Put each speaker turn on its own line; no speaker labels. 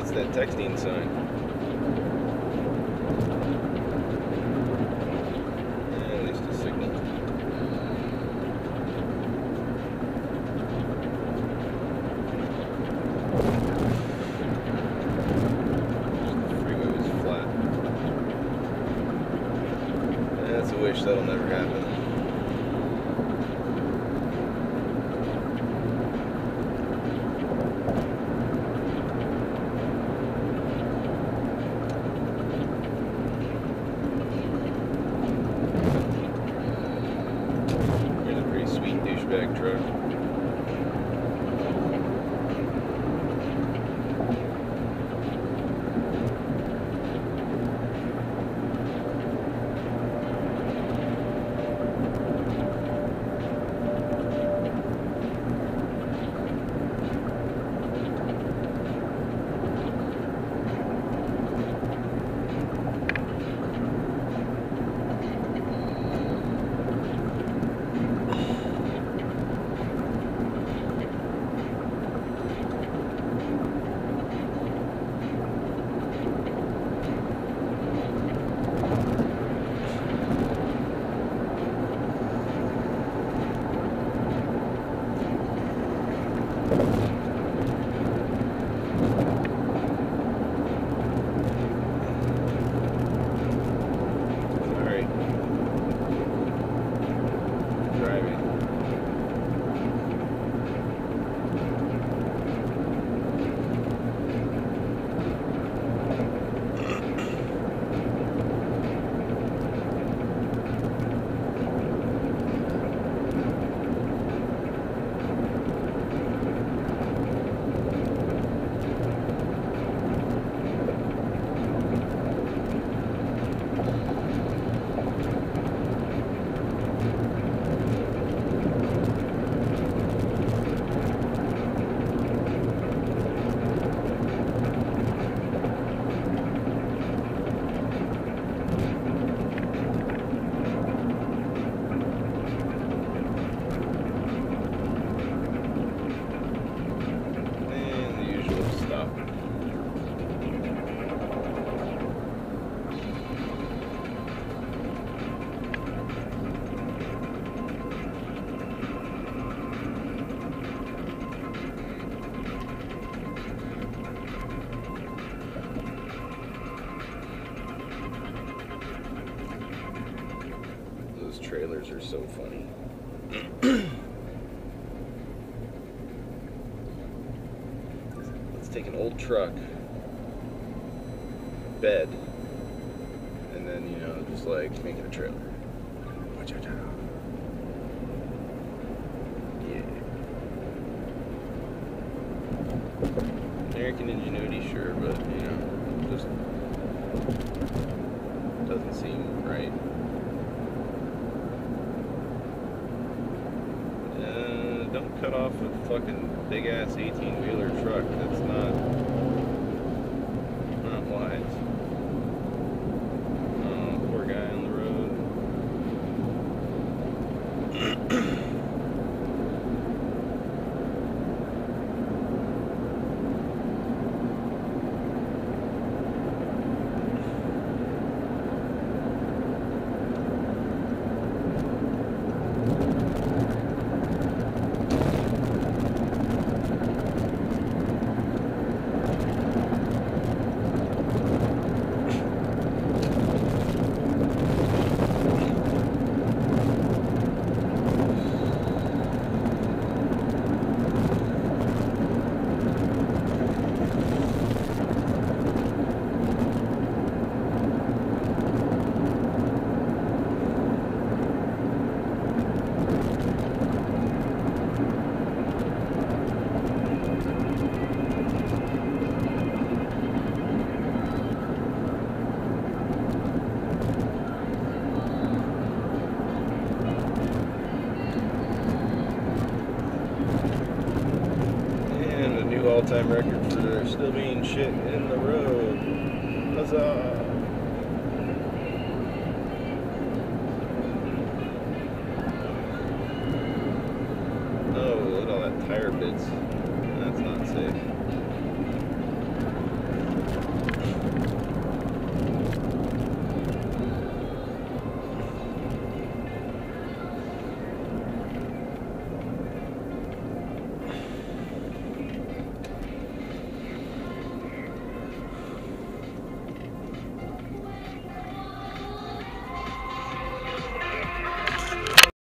it's that texting sign. Yeah, at least a signal. The freeway was flat. That's a wish that'll never happen. Douchebag truck. Trailers are so funny. Let's take an old truck, bed, and then, you know, just like make it a trailer. Yeah. American ingenuity, sure, but, you know, just doesn't seem right. Don't cut off a fucking big ass 18-wheeler truck. That's not wise. Oh, poor guy on the road. All-time record for still being shit in the road. Huzzah! Oh, look at all that tire bits. That's not safe.